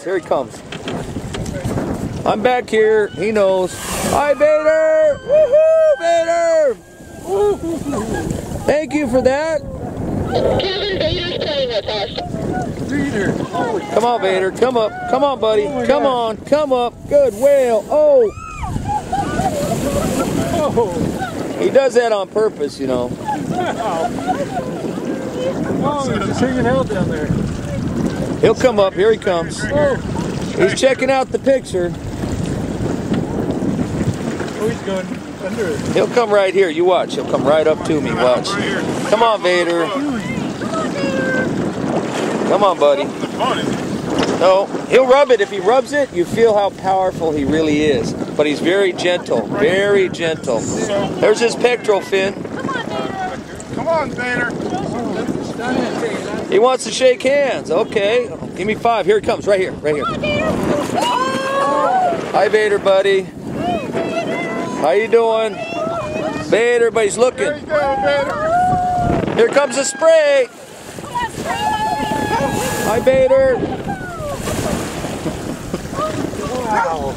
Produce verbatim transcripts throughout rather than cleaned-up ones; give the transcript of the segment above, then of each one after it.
Here he comes. I'm back here. He knows. Hi, Vader! Woohoo, Vader! Woo-hoo. Thank you for that. Kevin, Vader's playing with us. Vader. Come on, Vader. Come up. Come on, buddy. Oh Come God. on. Come up. Good whale. Oh. Oh. He does that on purpose, you know. Oh, he's just hanging out down there. He'll come up. Here he comes. Oh. He's checking out the picture. Oh, he's going under it. He'll come right here. You watch. He'll come right up to me. Watch. Come on, Vader. Come on, buddy. No, he'll rub it. If he rubs it, you feel how powerful he really is. But he's very gentle. Very gentle. There's his pectoral fin. Come on, Vader. He wants to shake hands. Okay. Give me five. Here he comes. Right here. Right here. Hi, Vader, buddy. How you doing? Vader, but he's looking. There you go, Vader. Here comes the spray. Hi, Vader. Wow.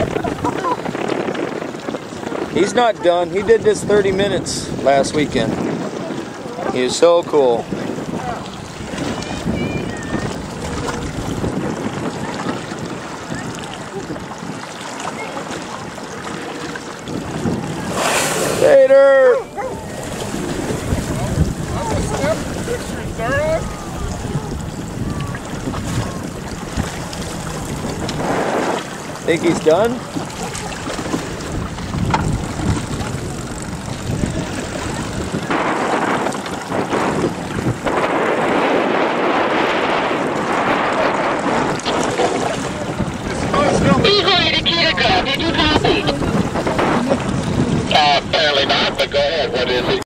He's not done. He did this thirty minutes last weekend. He is so cool. Vader! Think he's done? He's ready to kill a Capt. Did you copy? Uh, apparently not, but go ahead. What is it?